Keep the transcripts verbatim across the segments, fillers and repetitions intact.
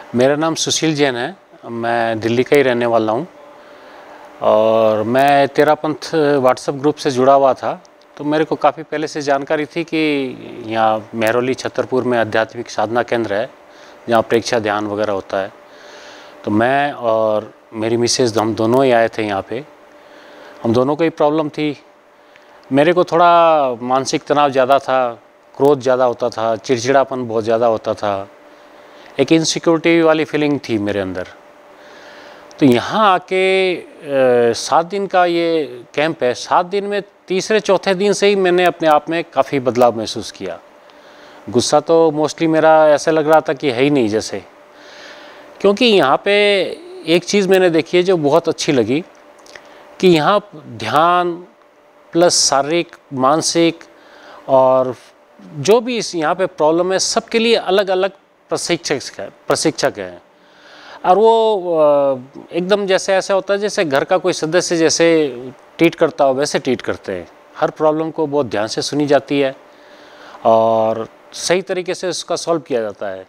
मेरा नाम सुशील जैन है। मैं दिल्ली का ही रहने वाला हूँ और मैं तेरापंथ व्हाट्सएप ग्रुप से जुड़ा हुआ था। तो मेरे को काफ़ी पहले से जानकारी थी कि यहाँ मेहरौली छतरपुर में आध्यात्मिक साधना केंद्र है जहाँ प्रेक्षा ध्यान वगैरह होता है। तो मैं और मेरी मिसेज़ हम दोनों ही आए थे यहाँ पे। हम दोनों को ही प्रॉब्लम थी। मेरे को थोड़ा मानसिक तनाव ज़्यादा था, क्रोध ज़्यादा होता था, चिड़चिड़ापन बहुत ज़्यादा होता था, एक इनसिक्योरिटी वाली फीलिंग थी मेरे अंदर। तो यहाँ आके सात दिन का ये कैंप है। सात दिन में तीसरे चौथे दिन से ही मैंने अपने आप में काफ़ी बदलाव महसूस किया। गुस्सा तो मोस्टली मेरा ऐसा लग रहा था कि है ही नहीं जैसे, क्योंकि यहाँ पे एक चीज़ मैंने देखी है जो बहुत अच्छी लगी कि यहाँ ध्यान प्लस शारीरिक, मानसिक और जो भी इस यहाँ पे प्रॉब्लम है सबके लिए अलग अलग प्रशिक्षक है प्रशिक्षक हैं। और वो एकदम जैसे ऐसा होता है जैसे घर का कोई सदस्य जैसे ट्रीट करता हो वैसे ट्रीट करते हैं। हर प्रॉब्लम को बहुत ध्यान से सुनी जाती है और सही तरीके से उसका सॉल्व किया जाता है।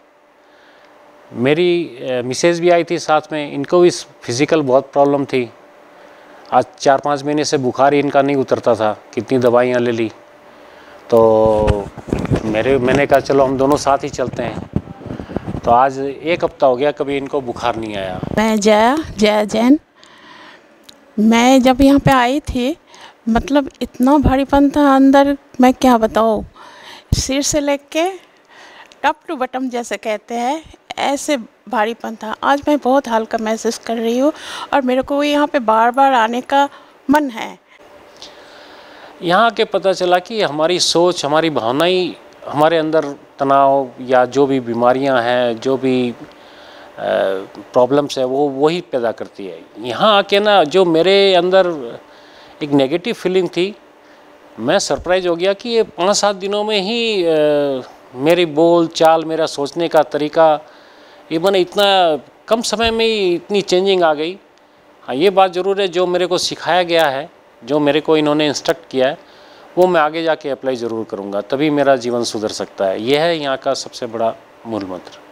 मेरी मिसेज़ भी आई थी साथ में। इनको भी फिज़िकल बहुत प्रॉब्लम थी। आज चार पाँच महीने से बुखार ही इनका नहीं उतरता था। कितनी दवाइयाँ ले ली। तो मेरे मैंने कहा चलो हम दोनों साथ ही चलते हैं। तो आज एक हफ्ता हो गया कभी इनको बुखार नहीं आया। मैं जया जया जैन। मैं जब यहाँ पे आई थी मतलब इतना भारीपन था अंदर, मैं क्या बताऊँ। सिर से लेके टॉप टू बटम जैसे कहते हैं ऐसे भारीपन था। आज मैं बहुत हल्का महसूस कर रही हूँ और मेरे को यहाँ पे बार बार आने का मन है। यहाँ के पता चला कि हमारी सोच, हमारी भावनाएं हमारे अंदर तनाव या जो भी बीमारियां हैं, जो भी प्रॉब्लम्स है वो वही पैदा करती है। यहाँ आके ना जो मेरे अंदर एक नेगेटिव फीलिंग थी, मैं सरप्राइज हो गया कि ये पाँच सात दिनों में ही आ, मेरी बोल चाल, मेरा सोचने का तरीका, ये मैंने इतना कम समय में ही इतनी चेंजिंग आ गई। हाँ, ये बात ज़रूर है, जो मेरे को सिखाया गया है, जो मेरे को इन्होंने इंस्ट्रक्ट किया है, वो मैं आगे जाके अप्लाई ज़रूर करूँगा, तभी मेरा जीवन सुधर सकता है। यह है यहाँ का सबसे बड़ा मूल मंत्र।